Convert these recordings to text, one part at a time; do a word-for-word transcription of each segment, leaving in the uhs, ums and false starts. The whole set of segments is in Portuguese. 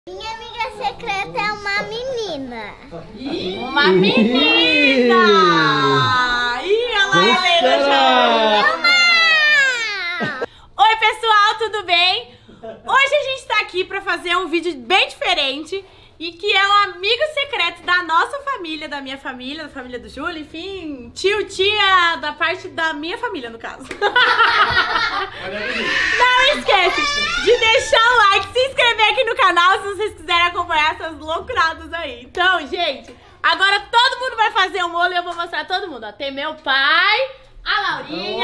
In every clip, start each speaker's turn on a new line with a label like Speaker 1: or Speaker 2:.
Speaker 1: Minha amiga secreta é uma menina.
Speaker 2: Uma menina! Ih, olha lá, Helena já! Oi, pessoal, tudo bem? Hoje a gente tá aqui pra fazer um vídeo bem diferente e que é um amigo secreto da nossa família, da minha família, da família do Júlio, enfim, tio, tia, da parte da minha família, no caso. Não esquece de deixar o like, se inscrever aqui no canal se vocês quiserem acompanhar essas loucuradas aí. Então, gente, agora todo mundo vai fazer um molho e eu vou mostrar a todo mundo. Ó, tem meu pai, a Laurinha,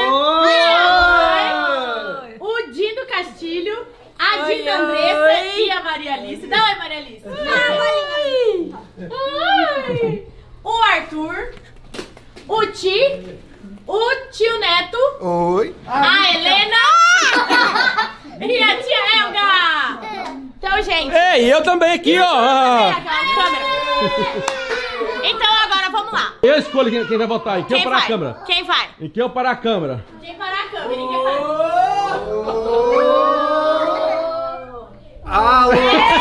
Speaker 2: minha mãe, o Dindo Castilho, a Dinda Andressa oi. E a Maria Alice. Dá oi, Maria Alice. Oi. Oi. O Arthur, o Ti, o tio Neto.
Speaker 3: Oi.
Speaker 2: A Helena e a tia Helga. Então, gente.
Speaker 4: Ei, eu também aqui, ó.
Speaker 2: Então, agora vamos lá.
Speaker 4: Eu escolho quem, quem vai votar. Em quem, quem eu parar
Speaker 2: vai?
Speaker 4: a câmera?
Speaker 2: Quem vai?
Speaker 4: Em quem eu parar a câmera?
Speaker 2: Quem parar a câmera? Quem vai?
Speaker 3: Alô!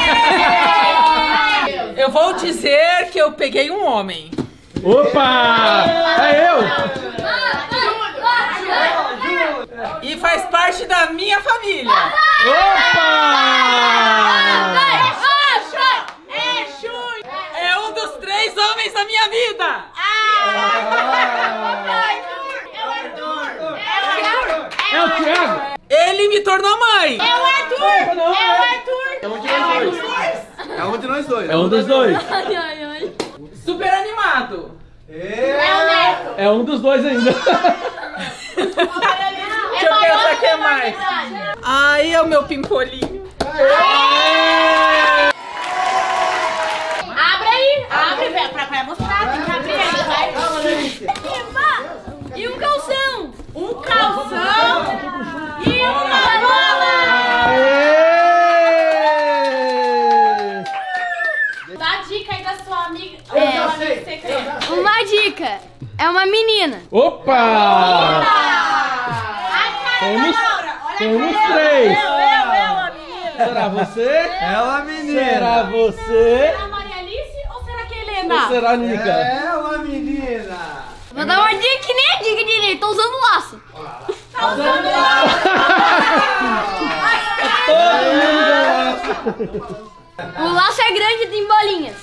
Speaker 5: Eu vou dizer que eu peguei um homem.
Speaker 4: Opa! É eu!
Speaker 5: E faz parte da minha família.
Speaker 4: Opa!
Speaker 5: É um dos três homens da minha vida.
Speaker 4: É o Thiago!
Speaker 5: Ele me tornou mãe.
Speaker 2: É o Arthur! É o Arthur!
Speaker 3: É um de nós dois. É um de nós dois.
Speaker 4: É um dos dois.
Speaker 2: Ai, ai, ai.
Speaker 5: Super animado.
Speaker 2: É o Neto!
Speaker 4: É um dos dois ainda.
Speaker 5: Deixa eu pensar quem é mais. Ai, é o meu pimpolinho.
Speaker 2: Abre aí! Abre pra, pra, pra mostrar, tem que abrir aí, vai! E um calção! Um calção! E uma bola! Dá a dica aí da sua amiga.
Speaker 1: É.
Speaker 2: Da sua amiga secreta.
Speaker 1: Uma dica, é uma menina.
Speaker 4: Opa!
Speaker 2: A cara
Speaker 4: Temos-
Speaker 2: da Laura! Olha
Speaker 4: temos
Speaker 2: aqui,
Speaker 4: três.
Speaker 2: Eu, eu, eu, a menina!
Speaker 4: Será você?
Speaker 3: É uma menina.
Speaker 4: Será você?
Speaker 2: Será a Maria Alice ou será que é a Helena?
Speaker 4: Ou será a Nica?
Speaker 3: É uma menina.
Speaker 1: Vou dar uma dica que nem a dica direito, tô usando laço.
Speaker 2: Tá usando lá!
Speaker 4: Todo mundo gosta.
Speaker 1: O laço é grande e tem bolinhas.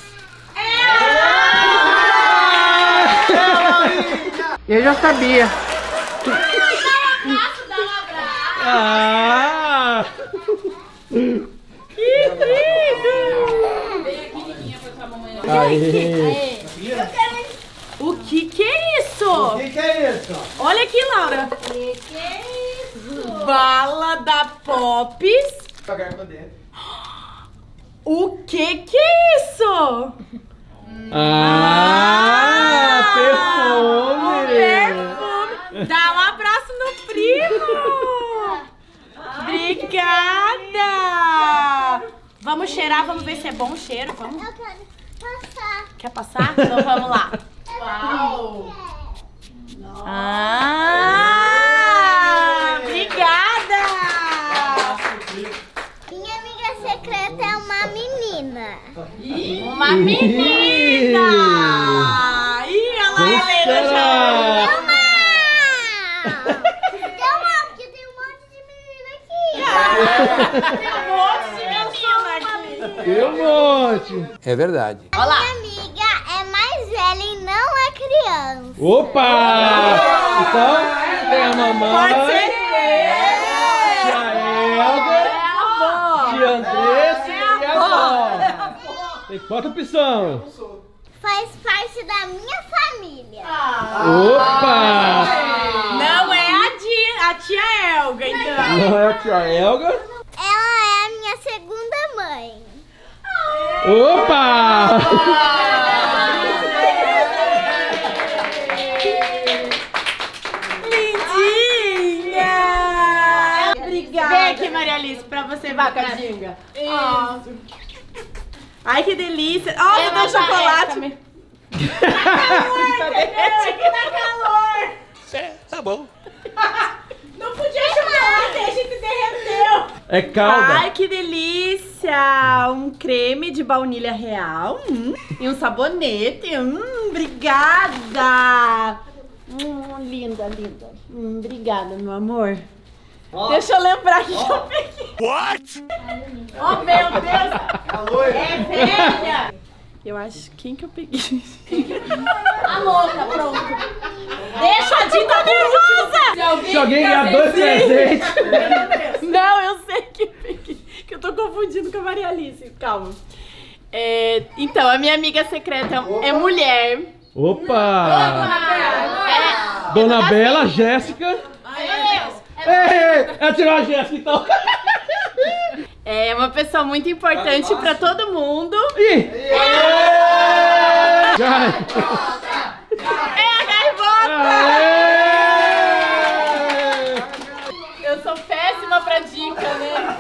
Speaker 5: Eu já sabia.
Speaker 2: Dá um abraço, dá um abraço!
Speaker 4: Ah!
Speaker 2: Que lindo! Vem aqui, Niquinha, pra sua mamãe.
Speaker 4: Aí.
Speaker 2: O que que é isso?
Speaker 3: O que, que é isso?
Speaker 2: Olha aqui, Laura. O que que é isso? Bala da Pops.
Speaker 3: Pagar pra dentro.
Speaker 2: O que que é isso?
Speaker 4: Ah!
Speaker 2: Um
Speaker 4: Perfume!
Speaker 2: perfume. Dá um abraço no primo. Obrigada. Vamos cheirar, vamos ver se é bom o cheiro. Vamos.
Speaker 1: Eu quero passar.
Speaker 2: Quer passar? Então vamos lá. Uau! Ah! Obrigada!
Speaker 1: Minha amiga secreta é uma menina.
Speaker 2: Uma menina! Ih, olha lá, a Helena já!
Speaker 1: Deu uma, porque tem um monte de menina aqui.
Speaker 2: Tem um monte de menina aqui!
Speaker 4: Eu monte!
Speaker 3: É verdade.
Speaker 2: Olha lá!
Speaker 1: Minha amiga é mais velha e não é criança.
Speaker 4: Opa! Então, tem a mamãe,
Speaker 2: Pode ser!
Speaker 4: tia Helga,
Speaker 2: É a avó!
Speaker 4: tia Andressa
Speaker 2: É
Speaker 4: e
Speaker 2: a
Speaker 4: a
Speaker 2: avó!
Speaker 4: avó. Tem quatro opções.
Speaker 1: Faz parte da minha família.
Speaker 4: Opa!
Speaker 2: Não é a tia, a tia Helga, então!
Speaker 4: Não é a tia Helga?
Speaker 1: Ela é a minha segunda mãe.
Speaker 4: Opa!
Speaker 2: Lindinha! Obrigada! Vem aqui, Maria Alice, pra você, vacadinha. Isso! Ai, que delícia! Ó, você deu chocolate! Tá calor!
Speaker 3: É, tá bom.
Speaker 2: Não podia chamar, a gente derreteu.
Speaker 4: É calda.
Speaker 2: Ai, que delícia! Um creme de baunilha real hum, e um sabonete. Hum, obrigada! Hum, linda, linda. Hum, obrigada, meu amor. Oh. Deixa eu lembrar que oh. eu peguei. What? Oh, meu Deus! É velha! Eu acho... Quem que eu peguei? A louca, pronto. Deixa a Dinha tá nervosa!
Speaker 4: Se alguém, Se alguém ganhar dois presentes...
Speaker 2: Não, eu sei que eu peguei. Que eu tô confundindo com a Maria Alice. Calma. É, então, a minha amiga secreta é mulher.
Speaker 4: Opa!
Speaker 2: Opa! É,
Speaker 4: Dona Bela, Jéssica.
Speaker 2: Ai, meu Deus.
Speaker 4: Ei, ela tirou a Jéssica, então.
Speaker 2: É uma pessoa muito importante pra todo mundo.
Speaker 4: Ih! É,
Speaker 2: é a gaivota! É. Eu sou péssima pra dica, né?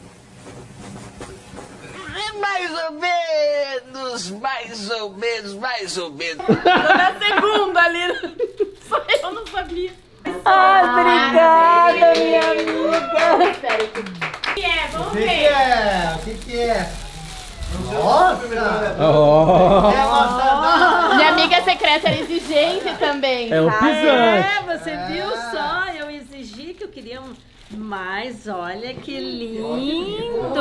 Speaker 6: Mais ou menos, mais ou menos, mais ou menos.
Speaker 2: Tô na segunda ali. Só eu não sabia. Ai, obrigada, minha amiga. O que é? Vamos ver.
Speaker 3: O que é? O que que é? Nossa!
Speaker 4: Oh.
Speaker 2: Minha amiga secreta era exigente também.
Speaker 4: É o
Speaker 2: tá?
Speaker 4: pisante.
Speaker 7: É, você viu só? Eu exigi que eu queria um... Mas olha que lindo!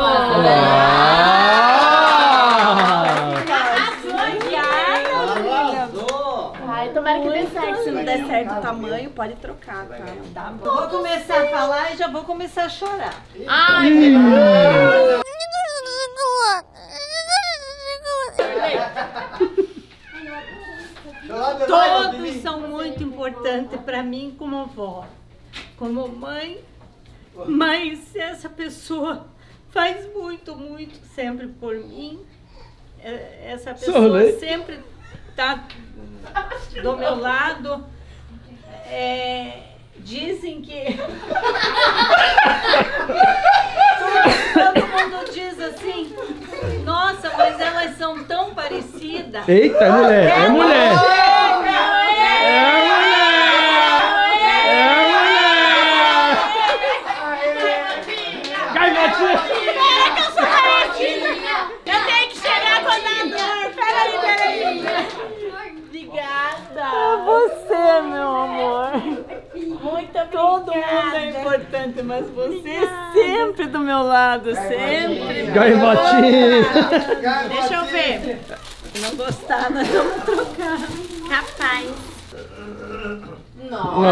Speaker 2: Ai, tomara que dê certo.
Speaker 7: Se não der certo o tamanho, pode trocar, tá? Tá bom. Vou começar a falar e já vou começar a chorar.
Speaker 2: Ai,
Speaker 7: Todos são muito importantes para mim como avó, como mãe, mas essa pessoa faz muito, muito sempre por mim. Essa pessoa
Speaker 4: Sorley.
Speaker 7: sempre tá do meu lado. É, dizem que todo mundo diz assim, nossa, mas elas são tão parecidas.
Speaker 4: Eita, é mulher, é mulher.
Speaker 2: eu tenho que chegar com a dor. Peraí, peraí. Obrigada.
Speaker 7: É você, meu amor.
Speaker 2: Muito obrigada.
Speaker 7: Todo mundo é importante, mas você obrigada. Sempre do meu lado, sempre.
Speaker 4: Gaivotinha.
Speaker 2: Deixa eu ver.
Speaker 7: Se não gostar, nós vamos trocar.
Speaker 2: Rapaz.
Speaker 4: Nossa.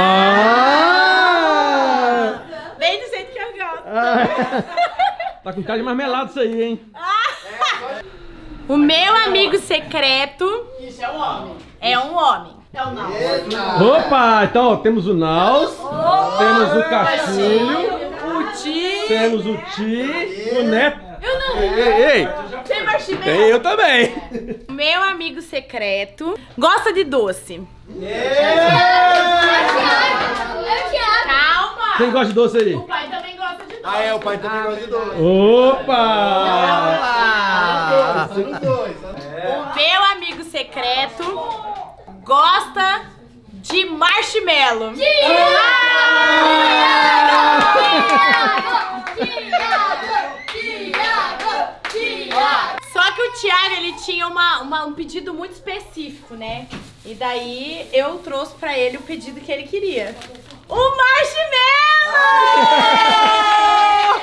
Speaker 4: Ah.
Speaker 2: Bem do jeito que eu gosto.
Speaker 4: Ah. Tá com cara de marmelado isso aí, hein?
Speaker 2: O meu amigo secreto. Isso é um homem. É um homem. É o Naus.
Speaker 4: Opa, então ó, temos o Naus, temos o Cachulho,
Speaker 2: o Ti,
Speaker 4: temos o Ti, o Neto.
Speaker 2: Eu não.
Speaker 4: Ei, ei.
Speaker 2: Tem marshmallow?
Speaker 4: Tem eu também.
Speaker 2: O meu amigo secreto gosta de doce. Calma.
Speaker 4: Quem gosta de doce aí?
Speaker 2: O pai também gosta de doce.
Speaker 3: Ah, é, o pai também gosta de doce.
Speaker 4: Opa!
Speaker 3: Somos dois.
Speaker 2: O meu amigo secreto gosta de marshmallow. Só que o Thiago, ele tinha uma, uma, um pedido muito específico, né? E daí eu trouxe pra ele o pedido que ele queria. O marshmallow!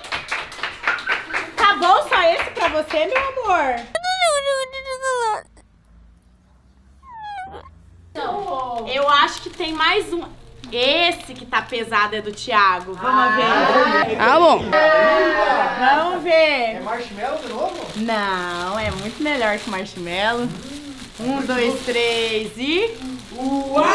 Speaker 2: Tá bom só esse pra você, meu amor? Eu acho que tem mais um. Esse que tá pesado é do Thiago. Vamos ver.
Speaker 6: Ah, bom.
Speaker 2: Vamos ver.
Speaker 3: É marshmallow de novo?
Speaker 2: Não, é muito melhor que marshmallow. Um, dois, três e... Uau!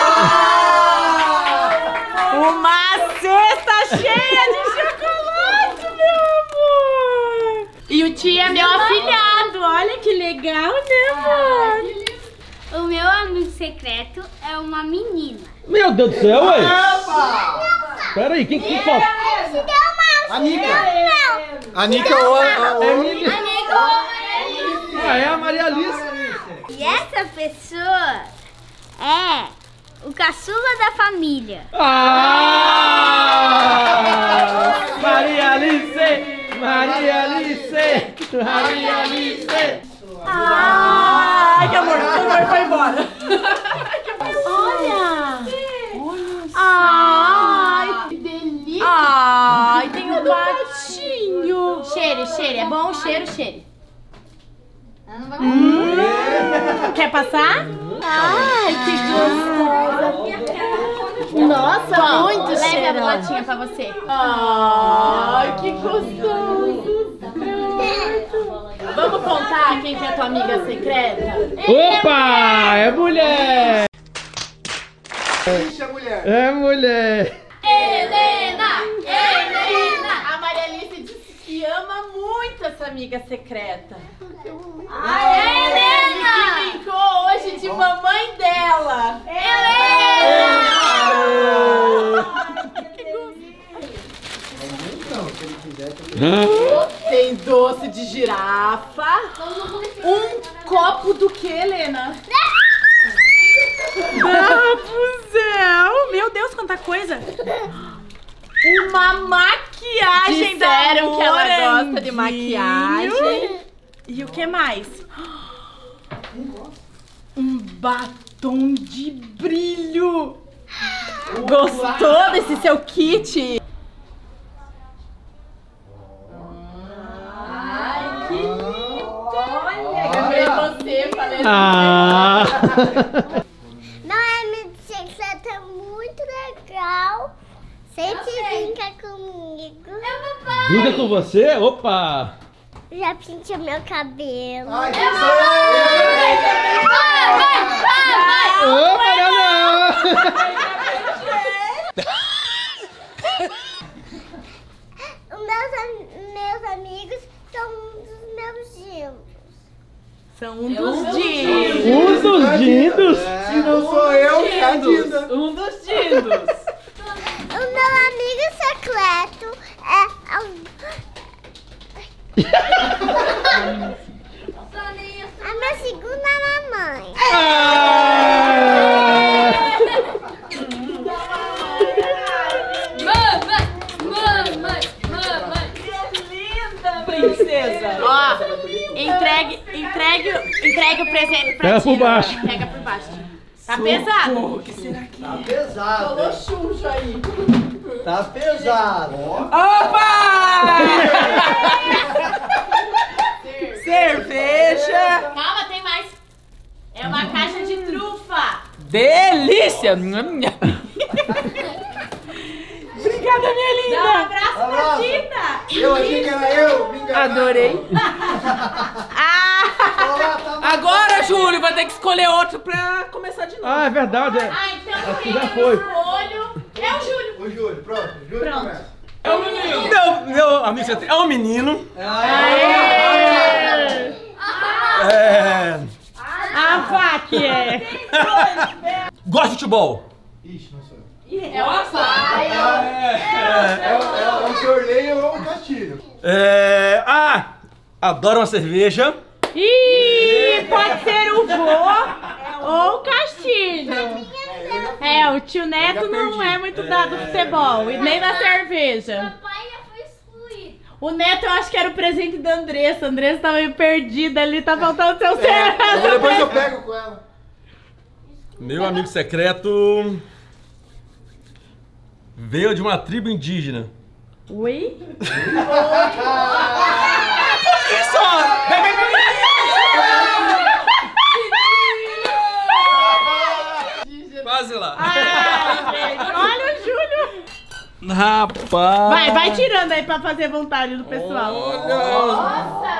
Speaker 2: Uma cesta cheia de chocolate, meu amor! E o tio é meu afilhado. Olha que legal, né, amor?
Speaker 1: O meu amigo secreto é uma menina.
Speaker 4: Meu Deus do céu, ué! Pera aí, quem que falta?
Speaker 3: Anica. Anica ou a...
Speaker 4: Ah, é a Maria Alice.
Speaker 1: E essa pessoa é O caçula da família.
Speaker 4: Ah! Maria Alice! Maria Alice! Maria Alice!
Speaker 2: Ai, que amor, o amor foi embora. Olha! Ai, que delícia! Ai, tem um patinho. Cheire, cheire. É bom o cheiro, cheire. Hum. Quer passar? Ai, que gostosa! Nossa, bom, muito leve cheirosa. Leve a bolotinha pra você. Ai, que gostoso! Vamos contar quem que é a tua amiga secreta?
Speaker 4: Opa! É mulher!
Speaker 3: Ixi, é mulher.
Speaker 4: É mulher!
Speaker 2: Helena! Helena! A Maria Alice disse que ama muito essa amiga secreta. A Helena! Que brincou hoje de mamãe dela. Helena! Tem doce de girafa. Um copo do que, Helena? Rapunzel! Meu Deus, quanta coisa! Uma maquiagem da
Speaker 5: Disseram que ela gosta de maquiagem.
Speaker 2: E o que mais? Um batom de brilho!
Speaker 5: Gostou desse seu kit?
Speaker 2: Ai, que lindo! Olha, lembrei você, falei
Speaker 4: Ah!
Speaker 1: Não é minha bicicleta muito legal. Sempre brinca comigo.
Speaker 4: Brinca com você? Opa!
Speaker 1: Já pintou meu cabelo.
Speaker 3: Ai, quem sou eu?
Speaker 4: Opa, não, não!
Speaker 1: Os meus, am- meus amigos são um dos meus gêmeos.
Speaker 2: São um dos dias.
Speaker 4: Um dos dindos!
Speaker 3: Se não sou eu, é a Dinda.
Speaker 5: Um dos dindos.
Speaker 1: O meu amigo secreto é a minha segunda mamãe.
Speaker 4: Ah!
Speaker 5: Princesa.
Speaker 2: Ó, entregue, entregue, entregue o presente pra
Speaker 4: Pega
Speaker 2: ti.
Speaker 4: por baixo.
Speaker 2: Pega por baixo. Tá pesado.
Speaker 3: Tá pesado.
Speaker 2: Falou
Speaker 3: hein?
Speaker 2: Xuxa aí.
Speaker 3: Tá pesado.
Speaker 5: Opa! Cerveja.
Speaker 2: Calma, tem mais. É uma caixa de trufa.
Speaker 5: Delícia.
Speaker 2: Obrigada, minha linda. Dá um abraço pra
Speaker 3: Abraço.
Speaker 2: Tita.
Speaker 3: Eu achei que era eu. me enganaram.
Speaker 5: Adorei.
Speaker 2: Ah,
Speaker 3: Olá, tá bom.
Speaker 5: Agora, Júlio, vai ter que escolher outro pra começar de novo.
Speaker 4: Ah, é verdade. É.
Speaker 2: ah então
Speaker 4: Acho que
Speaker 2: quem
Speaker 4: já
Speaker 2: eu
Speaker 4: foi.
Speaker 2: escolho é o Júlio.
Speaker 3: O Júlio, pronto. Júlio
Speaker 2: Pronto.
Speaker 3: começa.
Speaker 8: É um menino. Meu, meu amigo secreto é um menino.
Speaker 2: Aê!
Speaker 8: É.
Speaker 2: A vá que é.
Speaker 8: Gosta de futebol.
Speaker 3: Ixi, não sou eu.
Speaker 2: É o pai.
Speaker 3: É, é, é o Jornei ou o Castilho.
Speaker 8: É. Ah! Adora uma cerveja.
Speaker 2: Ih, pode ser o vô ou o Castilho. É, o tio Neto não é muito dado no futebol e nem na cerveja.
Speaker 1: Papai já foi excluído.
Speaker 2: O Neto eu acho que era o presente da Andressa. A Andressa tá meio perdida ali, tá faltando seu certo.
Speaker 3: Depois eu pego com ela.
Speaker 8: Meu amigo secreto veio de uma tribo indígena.
Speaker 2: Oi?
Speaker 8: Isso! Vem, vem, vem! Quase lá.
Speaker 2: Ai, gente, olha o Júlio.
Speaker 8: Rapaz.
Speaker 2: Vai, vai tirando aí pra fazer vontade do pessoal.
Speaker 8: Olha.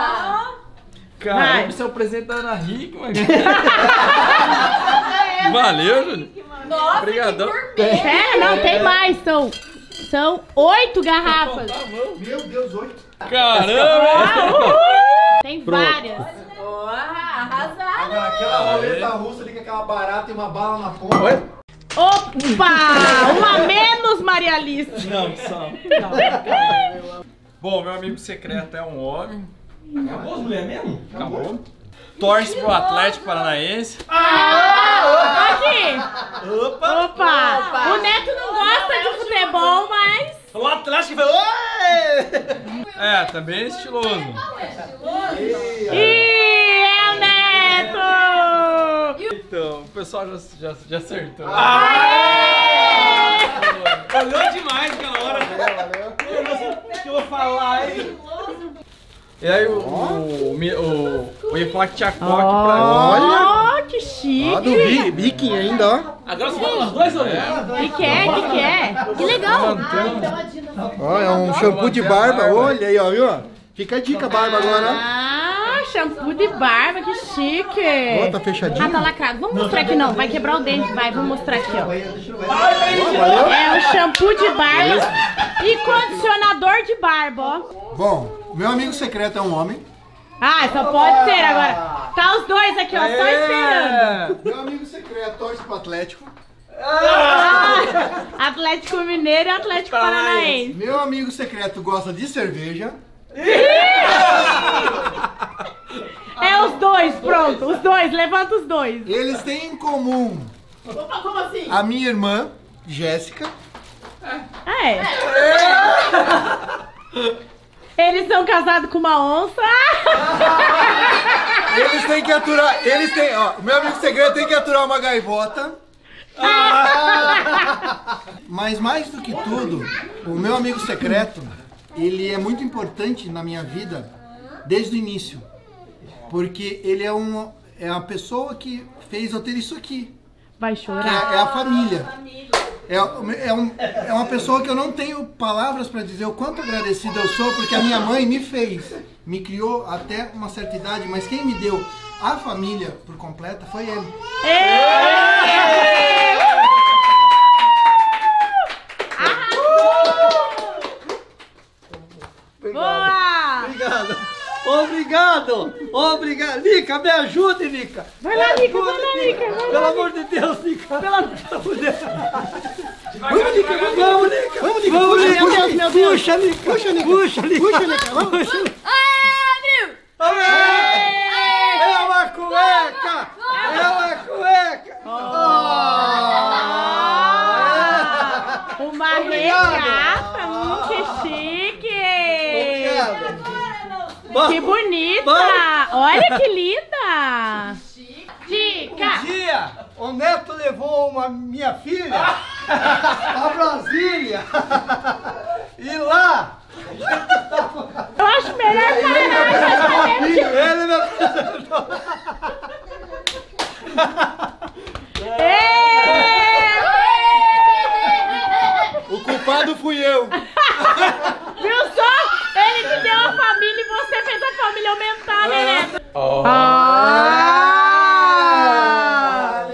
Speaker 2: Vai.
Speaker 8: Caramba, seu presente da Ana Hickman. Valeu, Júlio.
Speaker 2: Nossa,
Speaker 8: Obrigadão.
Speaker 2: É, não, tem mais. São, são oito garrafas.
Speaker 3: Meu Deus, oito.
Speaker 8: Caramba.
Speaker 2: Tem
Speaker 4: Pronto.
Speaker 2: várias. Arrasado.
Speaker 3: Agora, aquela roleta russa ali com aquela barata e uma bala na ponta.
Speaker 8: Oi?
Speaker 2: Opa! Uma menos, Maria Alice.
Speaker 8: Não, só. Bom, meu amigo secreto é um homem. Acabou as mulheres mesmo? Acabou. Torce pro Atlético Paranaense.
Speaker 2: Ah! Aqui.
Speaker 8: Opa!
Speaker 2: Opa. O Neto não gosta de futebol, mas...
Speaker 8: O Atlético vai... Oi! É, tá bem estiloso.
Speaker 2: Ih, é o Neto!
Speaker 8: Então, o pessoal já, já, já acertou.
Speaker 2: Aê!
Speaker 8: Olhou demais aquela hora.
Speaker 3: Valeu, valeu.
Speaker 8: O que eu vou falar, hein? E aí o... o, o, o eu ia falar que tinha coque pra mim.
Speaker 2: Ó, que chique!
Speaker 3: Ó, do vi- Viking ainda, ó.
Speaker 8: Agora você fala os dois, olha.
Speaker 2: Que que é? Que que é? Que legal!
Speaker 3: Ó, é um shampoo de barba. Olha aí, ó, viu? Fica a dica a barba agora, ó.
Speaker 2: Ah, shampoo de barba, que chique!
Speaker 3: Ó, tá fechadinho.
Speaker 2: Ah, tá lacrado. Vamos mostrar aqui não, vai quebrar o dente, vai, vamos mostrar aqui, ó.
Speaker 3: Valeu.
Speaker 2: É um shampoo de barba e condicionador de barba, ó.
Speaker 3: Bom, meu amigo secreto é um homem.
Speaker 2: Ah, só pode ser agora. Tá os dois aqui, ó, só esperando.
Speaker 3: Meu amigo secreto torce pro Atlético.
Speaker 2: Ah, Atlético Mineiro e Atlético Paranaense.
Speaker 3: Meu amigo secreto gosta de cerveja.
Speaker 2: É os dois, pronto, os dois, levanta os dois.
Speaker 3: Eles têm em comum
Speaker 2: Opa, como assim?
Speaker 3: a minha irmã, Jéssica.
Speaker 2: Ah, é. Eles são casados com uma onça.
Speaker 3: Eles têm que aturar. Eles têm. Ó, o meu amigo secreto tem que aturar uma gaivota. Mas mais do que tudo, o meu amigo secreto, ele é muito importante na minha vida desde o início. Porque ele é, um, é uma pessoa que fez eu ter isso aqui.
Speaker 2: Vai
Speaker 3: Que
Speaker 2: chorar.
Speaker 3: é, é a família. É, é, um, é uma pessoa que eu não tenho palavras para dizer o quanto agradecido eu sou, porque a minha mãe me fez, me criou até uma certa idade, mas quem me deu a família por completa foi ele.
Speaker 2: Boa!
Speaker 5: Obrigado. Obrigado. Obrigado. Lica, me ajude, Lica.
Speaker 2: Vai lá, Lica, vai lá, Lica. Vai
Speaker 5: Pelo
Speaker 2: lá,
Speaker 5: amor de Deus, Lica.
Speaker 2: Pelo amor
Speaker 5: Vamos, Lica. Vamos, Lica. Vamos, Lica.
Speaker 3: Vamos, Lica.
Speaker 5: Vamos,
Speaker 3: Puxa,
Speaker 5: Lica.
Speaker 3: puxa, meu Deus.
Speaker 5: Puxa, Lica.
Speaker 3: Puxa, Lica.
Speaker 5: Puxa, Lica.
Speaker 3: Puxa, Lica. Vamos.
Speaker 2: Abriu!
Speaker 5: É uma cueca. É uma cueca.
Speaker 2: Oh. Uma regata, hum, que chique! Que bonita! Olha que linda! Dica!
Speaker 5: Um dia, o Neto levou uma minha filha a Brasília. E lá...
Speaker 2: Eu acho melhor parar.
Speaker 5: Ele me apresentou.
Speaker 3: O culpado fui eu.
Speaker 2: Viu só? Ele que deu a família e você fez a família aumentar, né, Neto?
Speaker 8: Oh.
Speaker 2: Ah!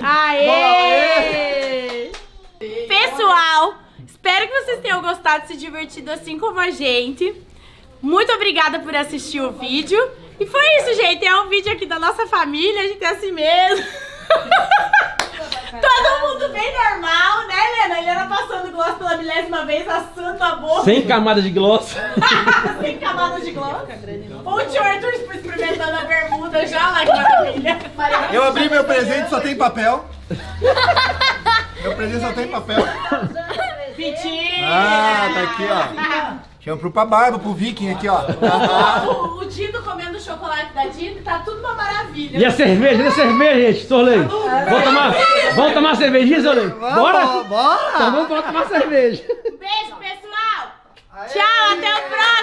Speaker 2: Aê! Pessoal, espero que vocês tenham gostado, se divertido assim como a gente. Muito obrigada por assistir o vídeo. E foi isso, gente. É um vídeo aqui da nossa família, a gente é assim mesmo. Todo mundo bem normal, né, Helena? Helena passando gloss pela milésima vez, assando a boca.
Speaker 4: Sem camada de gloss.
Speaker 2: Sem camada de gloss. O tio Arthur experimentando a bermuda já lá com a família.
Speaker 3: Eu abri meu presente, só tem papel. Meu presente só tem papel.
Speaker 2: Mentira!
Speaker 3: Ah, tá aqui, ó. Shampoo pra barba, pro Viking aqui, ó.
Speaker 2: O, o Dino comendo o chocolate da Dino, tá tudo uma maravilha.
Speaker 4: E a cerveja? E a cerveja, gente? Sorley. Vamos tomar, vamos tomar cervejinha, Sorley? Bora?
Speaker 3: Bora!
Speaker 4: Então vamos tomar cerveja.
Speaker 2: Beijo, pessoal! Tchau, até o próximo!